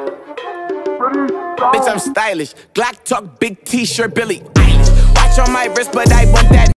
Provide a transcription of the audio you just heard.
Bitch, I'm stylish. Glock talk, big t-shirt, Billy Eilish. Watch on my wrist, but I want that.